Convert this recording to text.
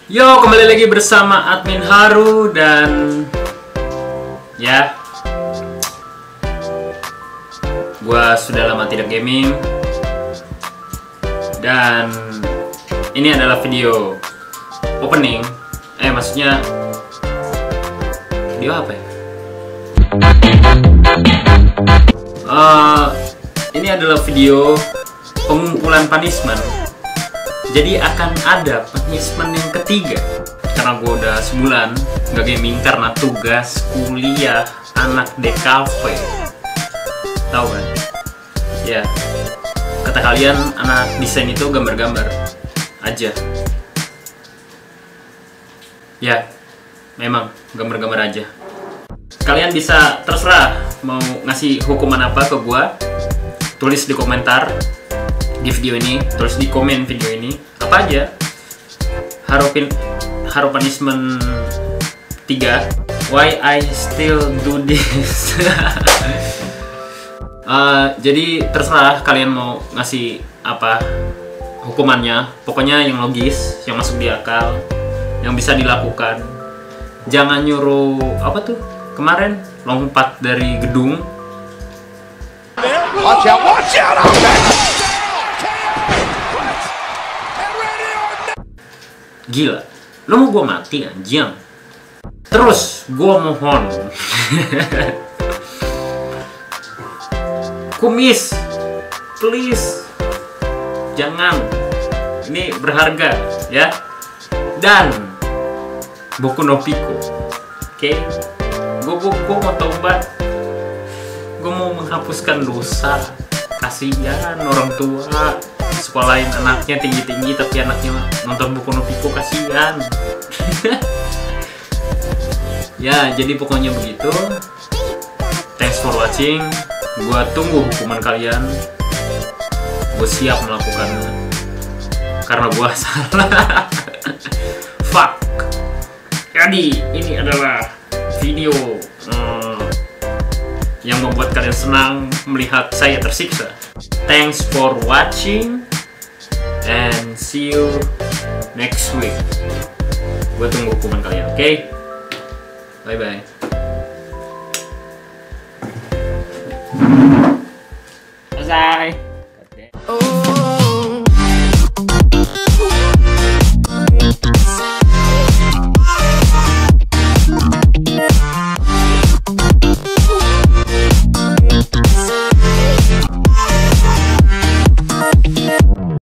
Yo, kembali lagi bersama admin Haru dan ya, gua sudah lama tidak gaming dan ini adalah video opening. Maksudnya video apa ya? Ini adalah video pengumpulan punishment. Jadi akan ada punishment yang ketiga. Karena gue udah sebulan nggak gaming karena tugas, kuliah, anak DKV. Tahu kan? Ya. Kata kalian anak desain itu gambar-gambar aja. Ya, memang gambar-gambar aja. Kalian bisa terserah mau ngasih hukuman apa ke gue. Tulis di komentar di video ini, tulis di komen video ini apa aja. Haru punishment 3, why I still do this. Jadi terserah kalian mau ngasih apa hukumannya, pokoknya yang logis, yang masuk di akal, yang bisa dilakukan. Jangan nyuruh apa tuh kemarin lompat dari gedung. Watch out out there. Gila, lo mau gue mati anjing? Terus gue mohon kumis, please, jangan, ini berharga ya. Dan Boku no Pico, oke? Gue mau tobat, gue mau menghapuskan dosa. Kasihan orang tua sekolahin anaknya tinggi-tinggi tapi anaknya nonton Boku no Pico, kasihan. Ya, jadi pokoknya begitu. Thanks for watching. Gua tunggu hukuman kalian. Gue siap melakukannya karena gua salah. Fuck. Jadi ini adalah video yang membuat kalian senang melihat saya tersiksa. Thanks for watching and see you next week. Gue tunggu hukuman kalian, oke? Bye bye. Bye.